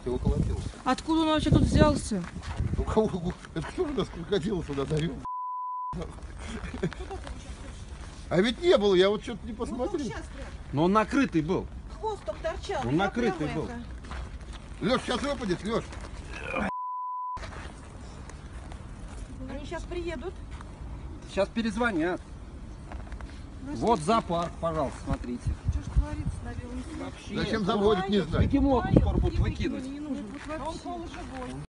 Ты уколотился. Откуда он вообще тут взялся? У кого? Это кто же нас крокодила сюда завел? А ведь не было, я вот что-то не посмотрел. Но он накрытый был. Хвост только торчал. Он накрытый был. Леш, сейчас выпадет, Леш. Они сейчас приедут. Сейчас перезвонят. Вот зоопарк, пожалуйста, смотрите. Что ж творится на белом свете? Вообще. Зачем заводят, не знаю. Бегемот скоро будут выкинуть. Не нужен. Он полуживой.